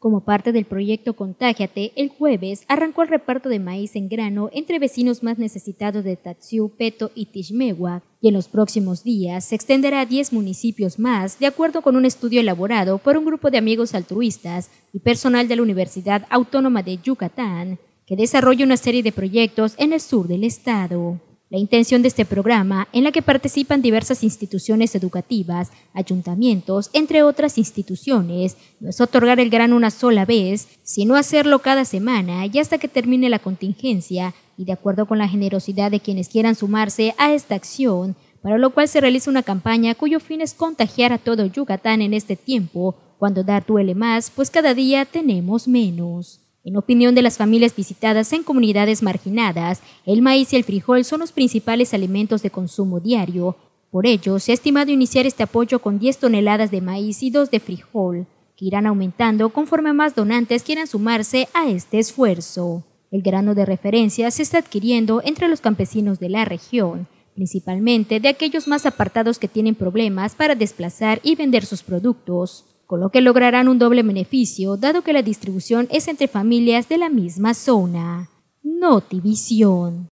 Como parte del proyecto Contágiate, el jueves arrancó el reparto de maíz en grano entre vecinos más necesitados de Tatsiu, Peto y Tixmehuac, y en los próximos días se extenderá a 10 municipios más, de acuerdo con un estudio elaborado por un grupo de amigos altruistas y personal de la Universidad Autónoma de Yucatán, que desarrolla una serie de proyectos en el sur del estado. La intención de este programa, en la que participan diversas instituciones educativas, ayuntamientos, entre otras instituciones, no es otorgar el grano una sola vez, sino hacerlo cada semana y hasta que termine la contingencia, y de acuerdo con la generosidad de quienes quieran sumarse a esta acción, para lo cual se realiza una campaña cuyo fin es contagiar a todo Yucatán en este tiempo, cuando dar duele más, pues cada día tenemos menos. En opinión de las familias visitadas en comunidades marginadas, el maíz y el frijol son los principales alimentos de consumo diario. Por ello, se ha estimado iniciar este apoyo con 10 toneladas de maíz y 2 de frijol, que irán aumentando conforme más donantes quieran sumarse a este esfuerzo. El grano de referencia se está adquiriendo entre los campesinos de la región, principalmente de aquellos más apartados que tienen problemas para desplazar y vender sus productos, con lo que lograrán un doble beneficio, dado que la distribución es entre familias de la misma zona. Notivisión.